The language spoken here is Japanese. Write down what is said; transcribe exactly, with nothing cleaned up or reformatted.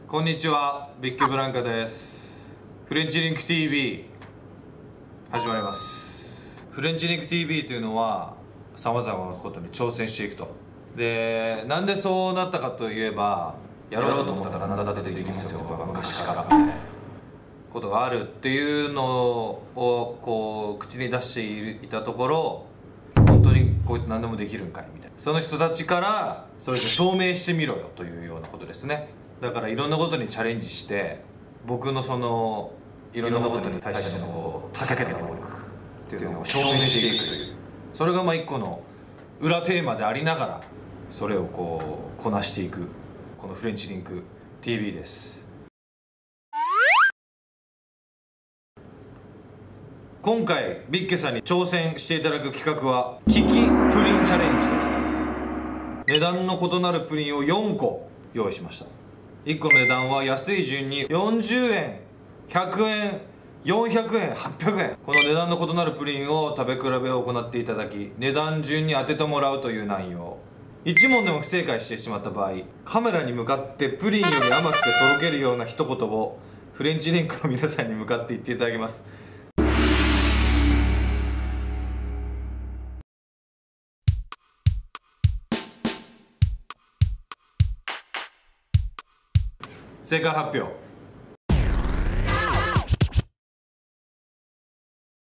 こんにちは、ビッケブランカです。フレンチリンク ティーブイ 始まります。フレンチリンク ティーブイ というのはさまざまなことに挑戦していくと。で、なんでそうなったかといえば、やろうと思ったら何だってできますよ、昔からみたいなことがあるっていうのをこう口に出していたところ、本当にこいつ何でもできるんかいみたいな、その人たちからそれで証明してみろよというようなことですね。だからいろんなことにチャレンジして、僕のそのいろんなことに対してのこう長けた能力っていうのを証明していくという、それがまあ一個の裏テーマでありながら、それをこうこなしていくこのフレンチリンク ティーブイ です。今回ビッケさんに挑戦していただく企画は利きプリンチャレンジです。値段の異なるプリンをよんこ用意しました。いっこの値段は安い順によんじゅうえん、ひゃくえん、よんひゃくえん、はっぴゃくえん、この値段の異なるプリンを食べ比べを行っていただき、値段順に当ててもらうという内容。いち問でも不正解してしまった場合、カメラに向かってプリンより甘くてとろけるような一言をフレンチリンクの皆さんに向かって言っていただきます。正解発表。